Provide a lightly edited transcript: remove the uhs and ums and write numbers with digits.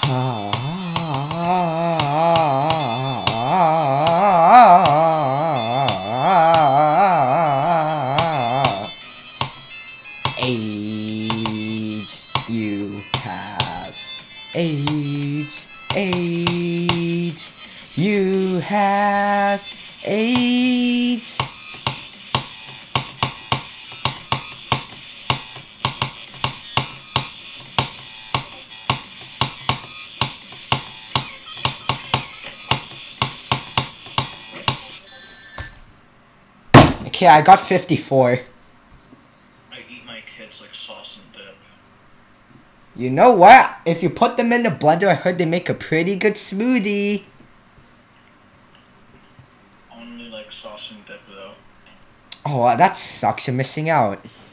AIDS, you have AIDS, AIDS, you have AIDS. Okay, I got 54. I eat my kids like sauce and dip. You know what? If you put them in the blender, I heard they make a pretty good smoothie. Only like sauce and dip though. Oh, that sucks. You're missing out.